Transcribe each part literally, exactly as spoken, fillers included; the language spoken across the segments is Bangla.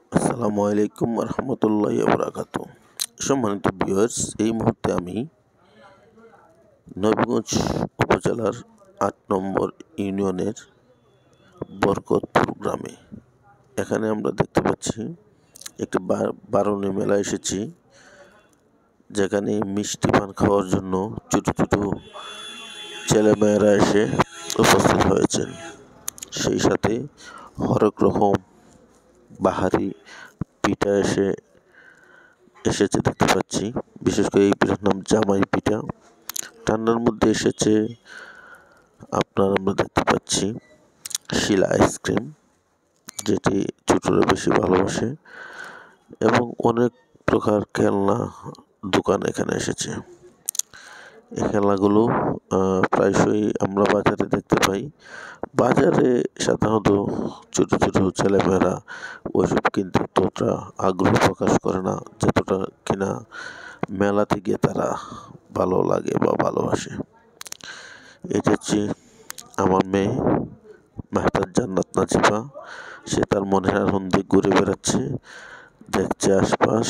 আসসালামু আলাইকুম রহমতুল্লাহি ওয়া বারাকাতুহু। সম্মানিত ভিউয়ার্স, এই মুহূর্তে আমি নবীগঞ্জ উপজেলার আট নম্বর ইউনিয়নের বরকতপুর গ্রামে। এখানে আমরা দেখতে পাচ্ছি একটি বারণী মেলা এসেছি, যেখানে মিষ্টি পান খাওয়ার জন্য ছোটো ছোটো ছেলেমেয়েরা এসে উপস্থিত হয়েছেন। সেই সাথে হরেক রকম বাহারি পিঠা এসে এসেছে দেখতে পাচ্ছি। বিশেষ করে এই পিঠার নাম জামাই পিঠা। ঠান্ডার মধ্যে এসেছে আপনার আমরা দেখতে পাচ্ছি শিলা আইসক্রিম, যেটি ছোটরা বেশি ভালোবাসে, এবং অনেক প্রকার খেলনা দোকান এখানে এসেছে। এই খেলনাগুলো প্রায়শই আমরা বাজারে দেখতে পাই। বাজারে সাধারণত ছোটো ছোটো ছেলেমেয়েরা ওইসব কিনতে ততটা আগ্রহ প্রকাশ করে না, যতটা কিনা মেলাতে গিয়ে তারা ভালো লাগে বা ভালোবাসে। এটা হচ্ছে আমার মেয়ে মেহতাজ জান্নাত নাজিফা। সে তার মনের আনন্দে ঘুরে বেড়াচ্ছে, দেখছে আশপাশ।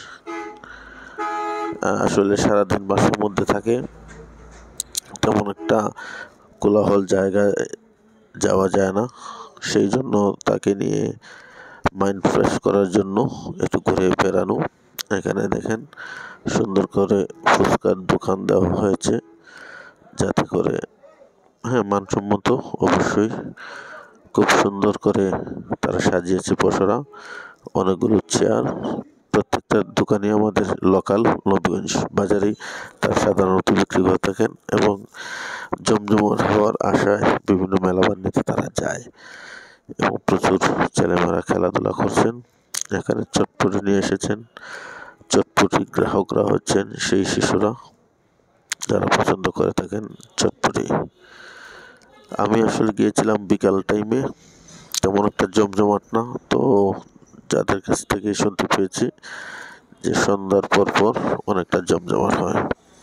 আসলে সারাদিন বাসার মধ্যে থাকে, তেমন একটা কোলাহল জায়গায় যাওয়া যায় না। সেই জন্য তাকে নিয়ে মাইন্ড ফ্রেশ করার জন্য একটু ঘুরে বেড়ানো। এখানে দেখেন সুন্দর করে ফুচকার দোকান দেওয়া হয়েছে, যাতে করে হ্যাঁ মানসম্মত অবশ্যই খুব সুন্দর করে তারা সাজিয়েছে বসারা। অনেকগুলো চেয়ার। প্রত্যেকটা দোকানে আমাদের লোকাল নবীগঞ্জ বাজারেই তার সাধারণত বিক্রি করে থাকেন, এবং জমজমাট হওয়ার আশায় বিভিন্ন মেলা বাণিজ্যে তারা যায়, এবং প্রচুর ছেলেমেয়েরা খেলাধুলা করছেন। এখানে চটপটি নিয়ে এসেছেন। চটপটি গ্রাহকরা হচ্ছেন সেই শিশুরা যারা পছন্দ করে থাকেন চটপটি। আমি আসলে গিয়েছিলাম বিকাল টাইমে, তেমন একটা জমজমাট না। তো যাদের কাছ থেকে শুনতে পেয়েছি যে সন্ধ্যার পর পর অনেকটা জমজমাট হয়।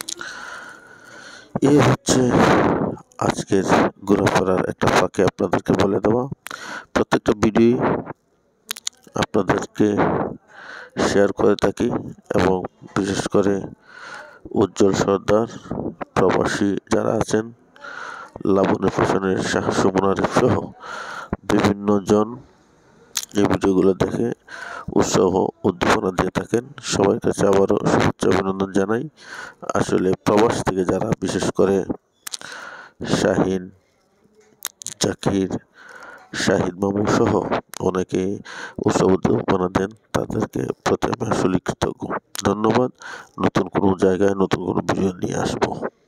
এই হচ্ছে আজকের ঘোরাফেরার একটা ফাঁকে আপনাদেরকে বলে দেওয়া। প্রত্যেকটা ভিডিও আপনাদেরকে শেয়ার করে থাকি, এবং বিশেষ করে উজ্জ্বল সর্দার, প্রবাসী যারা আছেন, লাবণী ফ্যাশনের শাহ সুমন আরিফ সহ বিভিন্ন জন এই ভিডিওগুলো দেখে উৎসাহ উদ্দীপনা দিয়ে থাকেন। সবার কাছে আবারও শুভেচ্ছা অভিনন্দন জানাই। আসলে প্রবাস থেকে যারা, বিশেষ করে শাহিন, জাকির, শাহিদ মামু সহ অনেকে উৎসাহ উদ্দীপনা দেন, তাদেরকে প্রথমে আসলে কৃতজ্ঞ। ধন্যবাদ। নতুন কোনো জায়গায় নতুন কোনো ভিডিও নিয়ে আসবো।